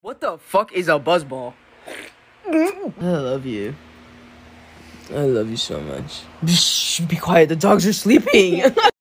What the fuck is a buzzball? I love you. I love you so much. Shh, be quiet. The dogs are sleeping.